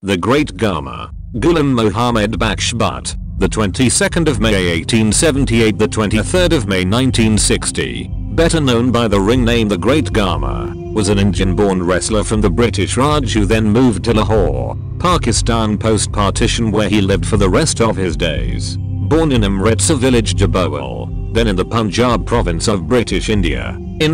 The Great Gama, Ghulam Mohammad Baksh Butt, the 22nd of May 1878, the 23rd of May 1960, better known by the ring name the Great Gama, was an Indian-born wrestler from the British Raj who then moved to Lahore, Pakistan post-partition, where he lived for the rest of his days. Born in Amritsar village Jabbowal, then in the Punjab province of British India, in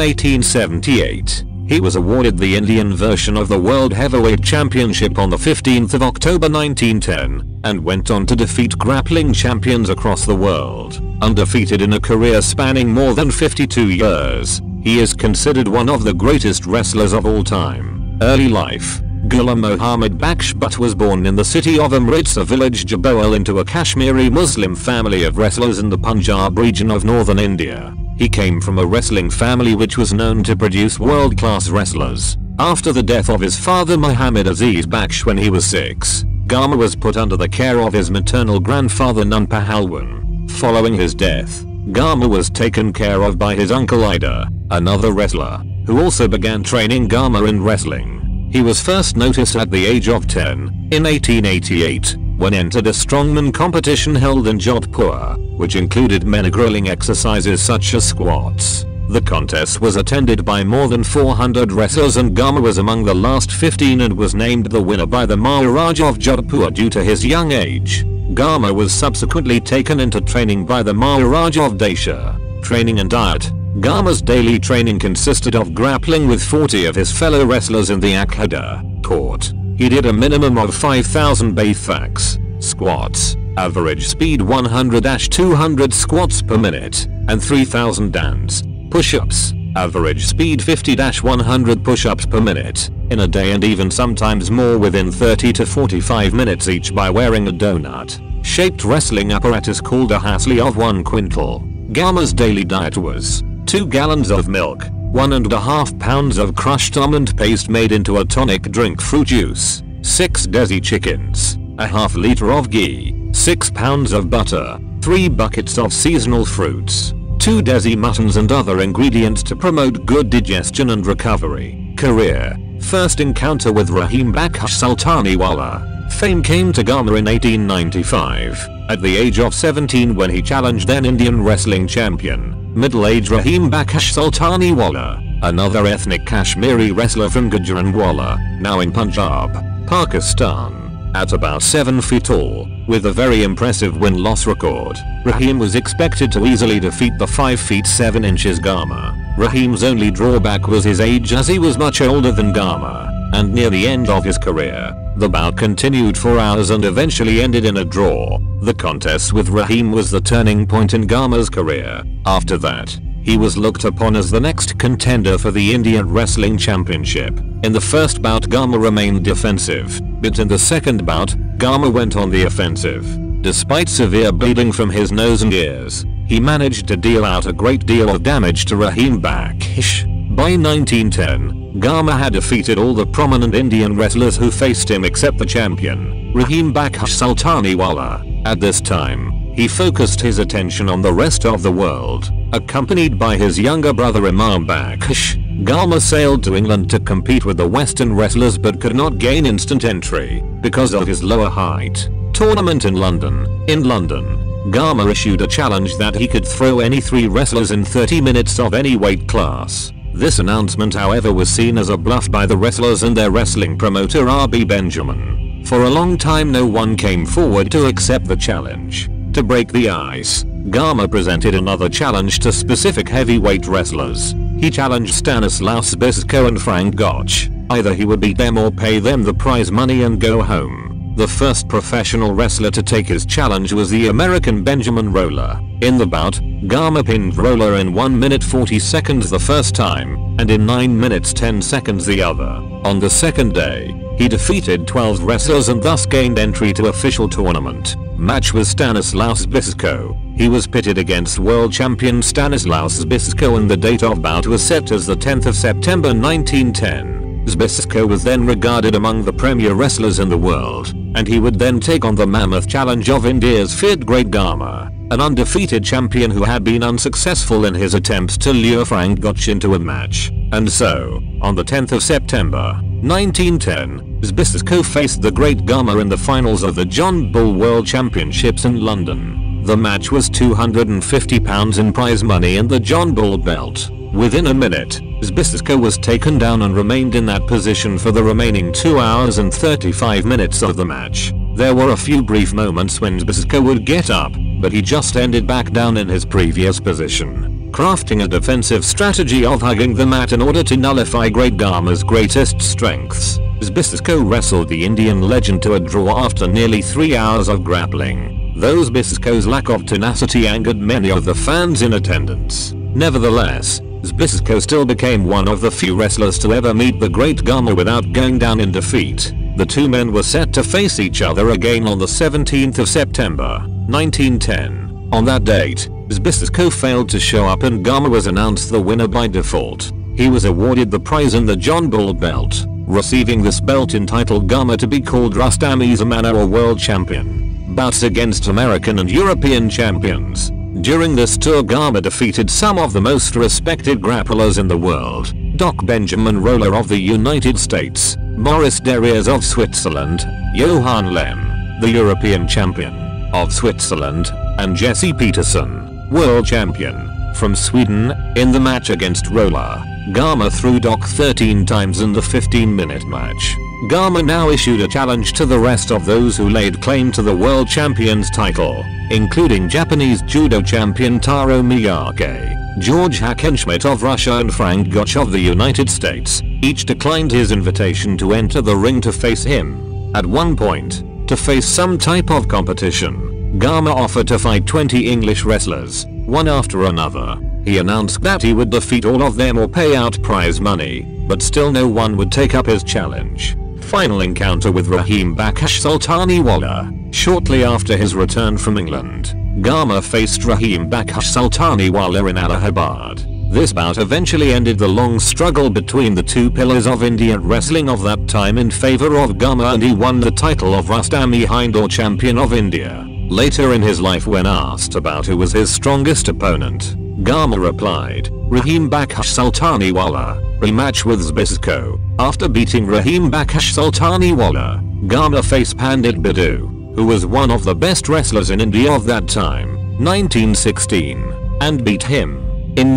1878, he was awarded the Indian version of the World Heavyweight Championship on the 15th of October 1910, and went on to defeat grappling champions across the world. Undefeated in a career spanning more than 52 years, he is considered one of the greatest wrestlers of all time. Early life. Ghulam Mohammad Baksh Butt was born in the city of Amritsar village Jabbowal into a Kashmiri Muslim family of wrestlers in the Punjab region of northern India. He came from a wrestling family which was known to produce world-class wrestlers. After the death of his father Muhammad Aziz Baksh when he was 6, Gama was put under the care of his maternal grandfather Nun Pahalwan. Following his death, Gama was taken care of by his uncle Ida, another wrestler, who also began training Gama in wrestling. He was first noticed at the age of 10, in 1888, when entered a strongman competition held in Jabbowal, which included men grilling exercises such as squats. The contest was attended by more than 400 wrestlers and Gama was among the last 15 and was named the winner by the Maharaja of Jabbowal due to his young age. Gama was subsequently taken into training by the Maharaja of Desha. Training and diet. Gama's daily training consisted of grappling with 40 of his fellow wrestlers in the Akhada court. He did a minimum of 5,000 baithaks, squats, average speed 100-200 squats per minute, and 3,000 dans, push-ups, average speed 50-100 push-ups per minute, in a day, and even sometimes more within 30 to 45 minutes each by wearing a donut-shaped wrestling apparatus called a hasli of 1 quintal. Gama's daily diet was 2 gallons of milk, 1.5 pounds of crushed almond paste made into a tonic drink, fruit juice, 6 desi chickens, a half liter of ghee, 6 pounds of butter, 3 buckets of seasonal fruits, 2 desi muttons and other ingredients to promote good digestion and recovery. Career. First encounter with Rahim Baksh Sultaniwala. Fame came to Gama in 1895, at the age of 17 when he challenged then Indian wrestling champion, middle-aged Rahim Baksh Sultaniwala, another ethnic Kashmiri wrestler from Gujranwala, now in Punjab, Pakistan. At about 7 feet tall, with a very impressive win-loss record, Rahim was expected to easily defeat the 5 feet 7 inches Gama. Rahim's only drawback was his age, as he was much older than Gama, and near the end of his career, the bout continued for hours and eventually ended in a draw. The contest with Rahim was the turning point in Gama's career. After that, he was looked upon as the next contender for the Indian Wrestling Championship. In the first bout Gama remained defensive, but in the second bout, Gama went on the offensive. Despite severe bleeding from his nose and ears, he managed to deal out a great deal of damage to Rahim Baksh. By 1910, Gama had defeated all the prominent Indian wrestlers who faced him except the champion, Rahim Baksh Sultaniwala. At this time, he focused his attention on the rest of the world. Accompanied by his younger brother Imam Baksh, Gama sailed to England to compete with the Western wrestlers but could not gain instant entry because of his lower height. Tournament in London. In London, Gama issued a challenge that he could throw any 3 wrestlers in 30 minutes of any weight class. This announcement, however, was seen as a bluff by the wrestlers and their wrestling promoter R.B. Benjamin. For a long time no one came forward to accept the challenge. To break the ice, Gama presented another challenge to specific heavyweight wrestlers. He challenged Stanislaus Bisko and Frank Gotch. Either he would beat them or pay them the prize money and go home. The first professional wrestler to take his challenge was the American Benjamin Roller. In the bout, Gama pinned Roller in 1 minute 40 seconds the first time, and in 9 minutes 10 seconds the other. On the second day, he defeated 12 wrestlers and thus gained entry to official tournament. Match with Stanislaus Bisko. He was pitted against world champion Stanislaus Bisko and the date of bout was set as the 10th of September 1910. Bisko was then regarded among the premier wrestlers in the world, and he would then take on the mammoth challenge of India's feared Great Gama, an undefeated champion who had been unsuccessful in his attempts to lure Frank Gotch into a match. And so, on the 10th of September, 1910, Zbyszko faced the Great Gama in the finals of the John Bull World Championships in London. The match was £250 in prize money and the John Bull belt. Within a minute, Zbyszko was taken down and remained in that position for the remaining 2 hours and 35 minutes of the match. There were a few brief moments when Zbyszko would get up, but he just ended back down in his previous position, crafting a defensive strategy of hugging the mat in order to nullify Great Gama's greatest strengths. Zbyszko wrestled the Indian legend to a draw after nearly 3 hours of grappling, though Zbyszko's lack of tenacity angered many of the fans in attendance. Nevertheless, Zbyszko still became one of the few wrestlers to ever meet the Great Gama without going down in defeat. The two men were set to face each other again on the 17th of September, 1910. On that date, Zbyszko failed to show up and Gama was announced the winner by default. He was awarded the prize in the John Bull belt. Receiving this belt entitled Gama to be called Rustam-e Zamana or World Champion. Bouts against American and European champions. During this tour, Gama defeated some of the most respected grapplers in the world. Doc Benjamin Roller of the United States, Maurice Deriers of Switzerland, Johann Lem, the European champion of Switzerland, and Jesse Peterson, world champion from Sweden. In the match against Roller, Gama threw Doc 13 times in the 15-minute match. Gama now issued a challenge to the rest of those who laid claim to the world champion's title, including Japanese judo champion Taro Miyake, George Hackenschmidt of Russia and Frank Gotch of the United States. Each declined his invitation to enter the ring to face him. At one point, to face some type of competition, Gama offered to fight 20 English wrestlers, one after another. He announced that he would defeat all of them or pay out prize money, but still no one would take up his challenge. Final encounter with Rahim Baksh Sultaniwala. Shortly after his return from England, Gama faced Rahim Baksh Sultaniwala in Allahabad. This bout eventually ended the long struggle between the two pillars of Indian wrestling of that time in favor of Gama, and he won the title of Rustam-e Hind or Champion of India. Later in his life, when asked about who was his strongest opponent, Gama replied, Rahim Baksh Sultaniwala. Rematch with Zbyszko. After beating Rahim Baksh Sultaniwala, Gama faced Pandit Bidu, who was one of the best wrestlers in India of that time, 1916, and beat him. In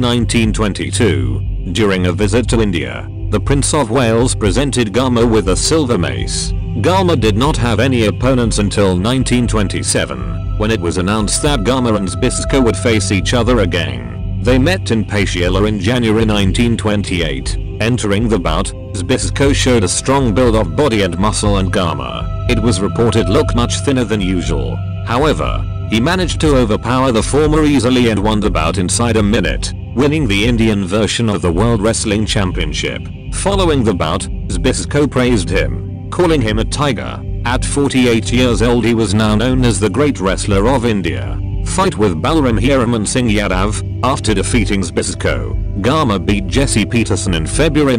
1922, during a visit to India, the Prince of Wales presented Gama with a silver mace. Gama did not have any opponents until 1927, when it was announced that Gama and Zbyszko would face each other again. They met in Patiala in January 1928. Entering the bout, Zbyszko showed a strong build of body and muscle, and Gama, it was reported, looked much thinner than usual. However, he managed to overpower the former easily and won the bout inside a minute, winning the Indian version of the World Wrestling Championship. Following the bout, Zbyszko praised him, calling him a tiger. At 48 years old, he was now known as the Great Wrestler of India. Fight with Balram Hiraman Singh Yadav. After defeating Zbyszko, Gama beat Jesse Peterson in February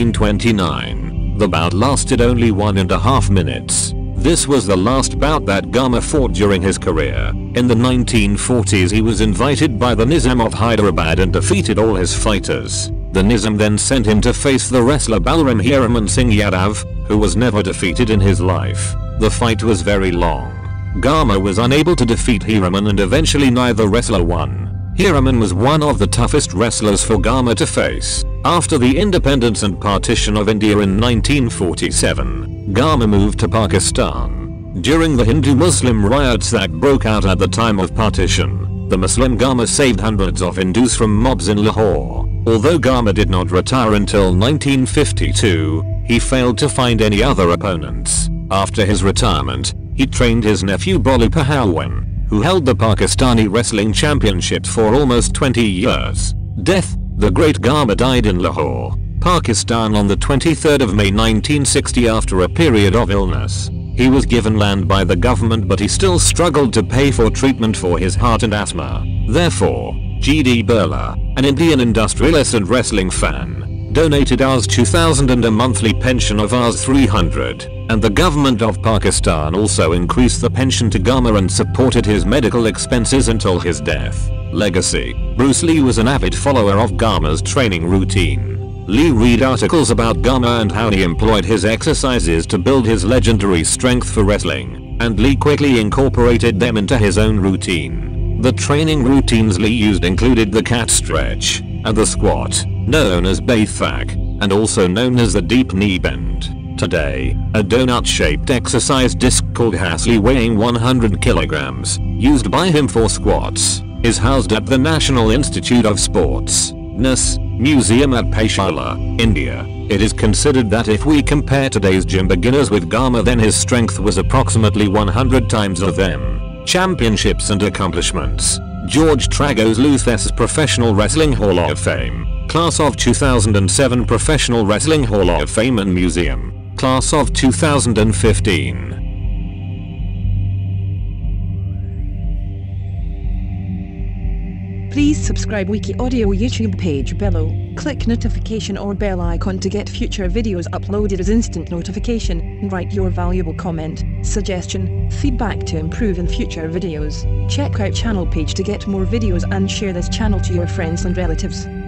1929. The bout lasted only 1.5 minutes. This was the last bout that Gama fought during his career. In the 1940s, he was invited by the Nizam of Hyderabad and defeated all his fighters. The Nizam then sent him to face the wrestler Balram Hiraman Singh Yadav, who was never defeated in his life. The fight was very long. Gama was unable to defeat Hiraman and eventually neither wrestler won. Hiraman was one of the toughest wrestlers for Gama to face. After the independence and partition of India in 1947, Gama moved to Pakistan. During the Hindu-Muslim riots that broke out at the time of partition, the Muslim Gama saved hundreds of Hindus from mobs in Lahore. Although Gama did not retire until 1952, he failed to find any other opponents. After his retirement, he trained his nephew Boli Pahalwan, who held the Pakistani Wrestling Championship for almost 20 years. Death: the Great Gama died in Lahore, Pakistan on the 23rd of May 1960 after a period of illness. He was given land by the government, but he still struggled to pay for treatment for his heart and asthma. Therefore, G.D. Birla, an Indian industrialist and wrestling fan, donated Rs 2,000 and a monthly pension of Rs 300, and the government of Pakistan also increased the pension to Gama and supported his medical expenses until his death. Legacy: Bruce Lee was an avid follower of Gama's training routine. Lee read articles about Gama and how he employed his exercises to build his legendary strength for wrestling, and Lee quickly incorporated them into his own routine. The training routines Lee used included the cat stretch, and the squat, known as Bathak, and also known as the deep knee bend. Today, a donut-shaped exercise disc called Hasley weighing 100 kilograms, used by him for squats, is housed at the National Institute of Sports (NIS) Museum at Peshawar, India. It is considered that if we compare today's gym beginners with Gama, then his strength was approximately 100 times of them. Championships and accomplishments. George Tragos Luthes's Professional Wrestling Hall of Fame. Class of 2007 Professional Wrestling Hall of Fame and Museum. Class of 2015. Please subscribe WikiAudio YouTube page below. Click notification or bell icon to get future videos uploaded as instant notification, and write your valuable comment, suggestion, feedback to improve in future videos. Check out channel page to get more videos and share this channel to your friends and relatives.